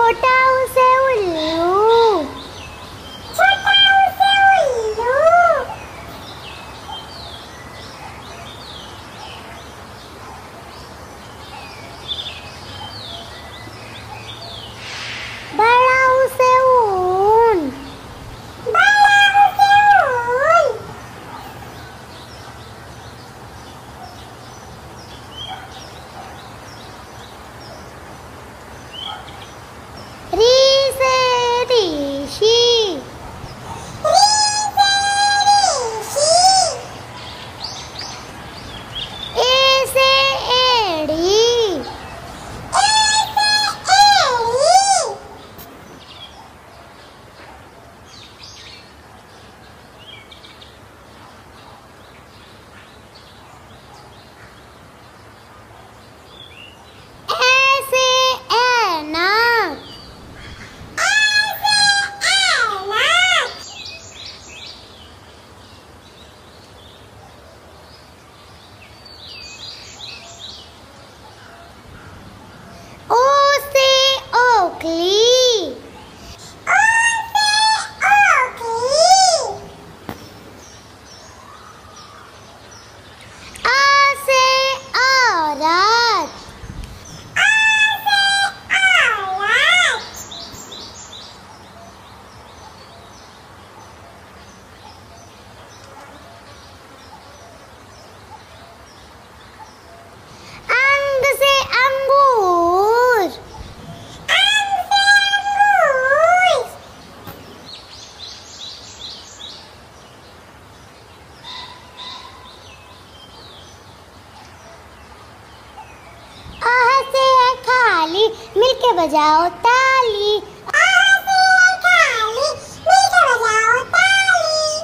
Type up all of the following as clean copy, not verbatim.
छोटा उसे उल्लू, छोटा उसे उल्लू। बड़ा उसे ऊन, बड़ा उसे ऊन। री से ऋषि, री से ऋषि। ए से एड़ी, ए से एड़ी। ए से ऐनक, ओ से ओखली, ओ से ओखली। आ से औरत, आ से औरत। अंग से अंगूर, अंग से अंगूर। आह से खाली, मिलके बजाओ ताली। आह से खाली, मिलके बजाओ ताली।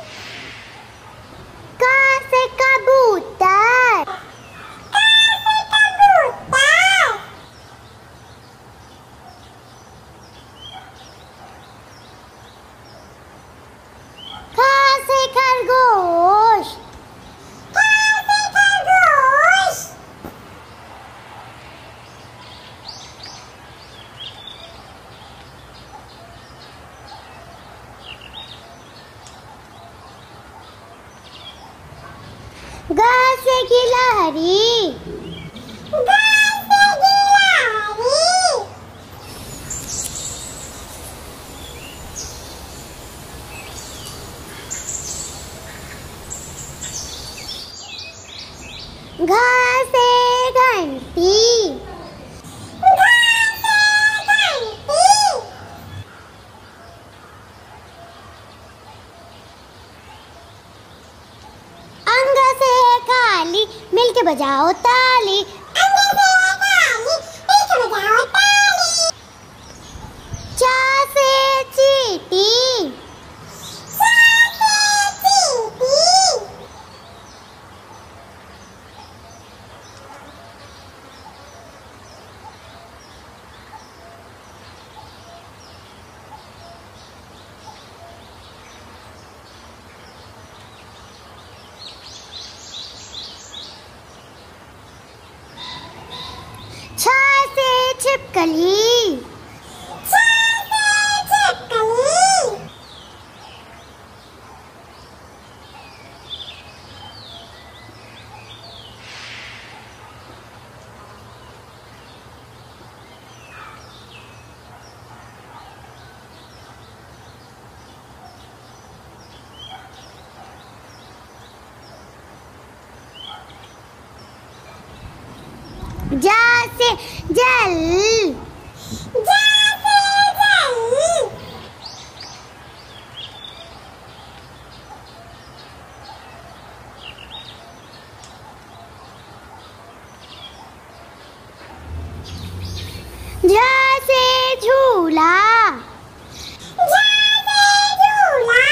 का से कबूतर, का से कबूतर। खा से खरगोश, खा से खरगोश। गा से गिलहरी, गा से गिलहरी। घा से घंटी, घा से घंटी। अंग से खाली, मिलके बजाओ ताली। अंग से खाली, मिलके बजाओ ताली। चा से चींटी, चा से चींटी। छा से छिपकली, छा से छिपकली। जा से जल, जा से जल। झा से झूला, झा से झूला।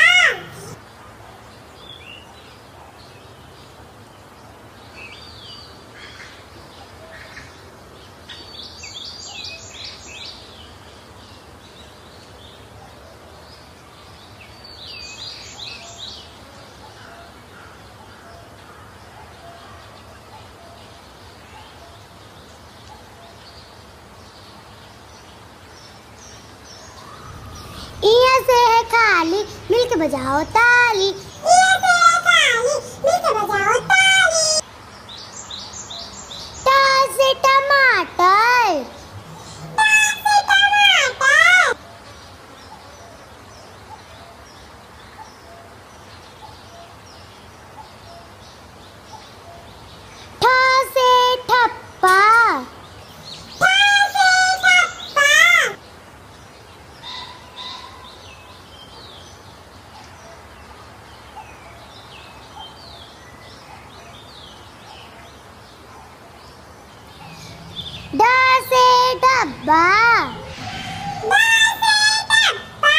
मिलके बजाओ ताली। ये से थाली, मिलके बजाओ ताली। ट से टमाटर, ट से टमाटर। ठ से ठप्पा, ठ से ठप्पा। ड से डब्बा, ड से डब्बा।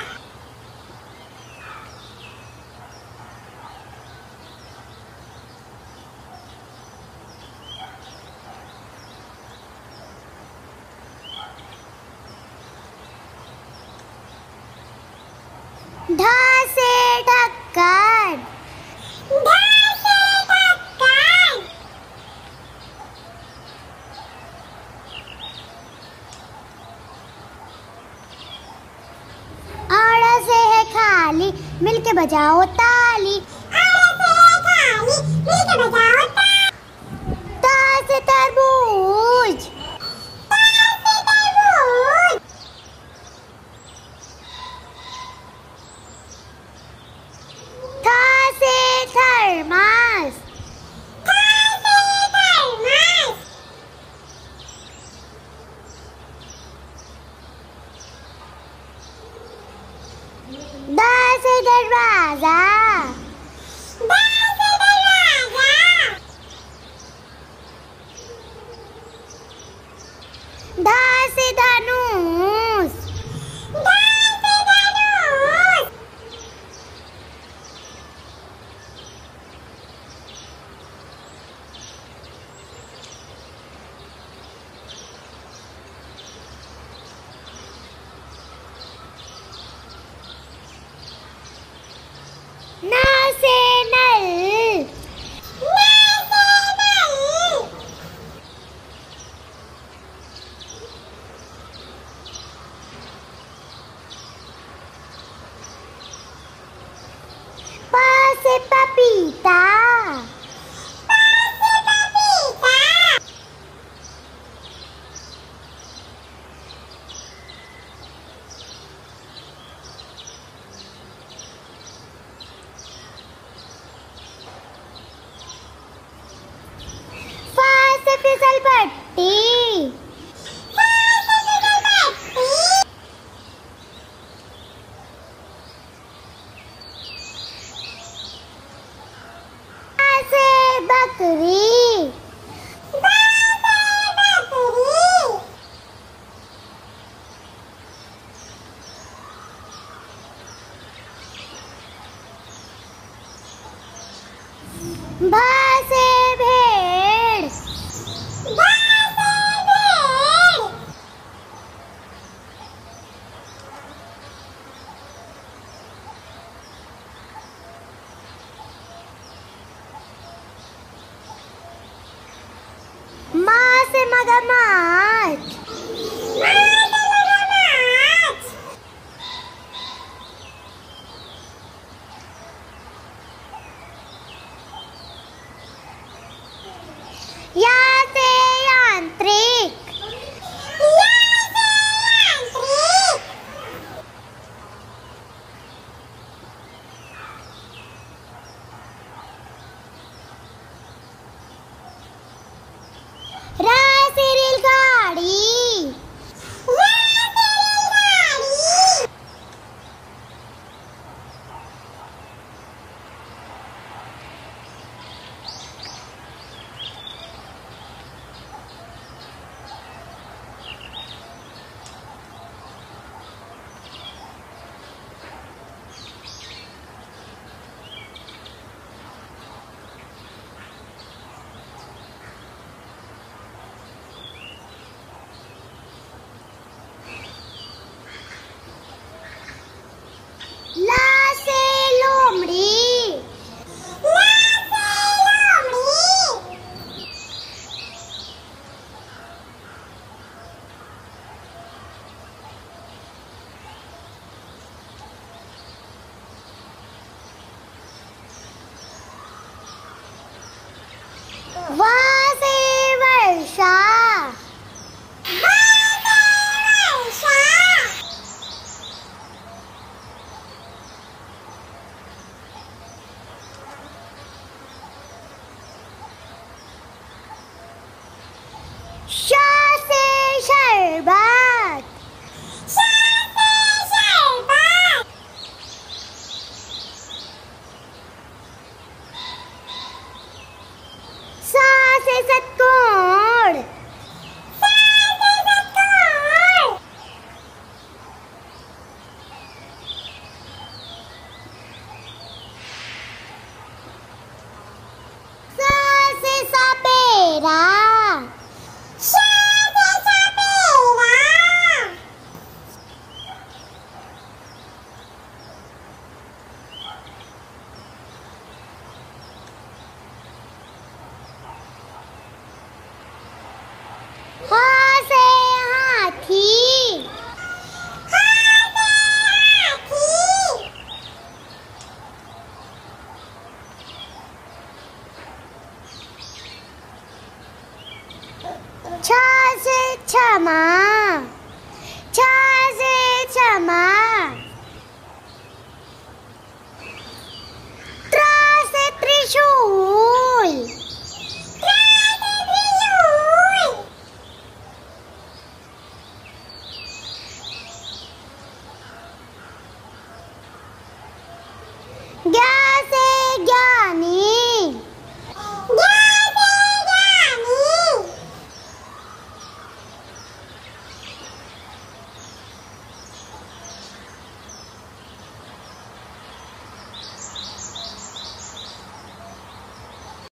ढ से ढक्कन, ढ से ढक्कन। आड़ से है खाली, मिलके बजाओ ताली। आड़ से है खाली, मिलके बजाओ ताली। त से तरबूज, त से तरबूज। थ से थर्मस, थ से थर्मस। द से दरवाजा, द से दरवाजा। ध से धनुष, ध से धनुष। न से नल, न से नल। प से पपीता, प से पपीता। फ से फिसल पट्टी, फ से फिसल पट्टी। ब से बकरी, ब से बकरी। भ से भेड़, भ से भेड़। म से मगरमच्छ, म से मगरमच्छ। या से यांत्रिक, या से यांत्रिक। र से रेलगाड़ी, र से रेलगाड़ी। से षटकोण। स से सपेरा। ह से हाथी। छ से क्षमा।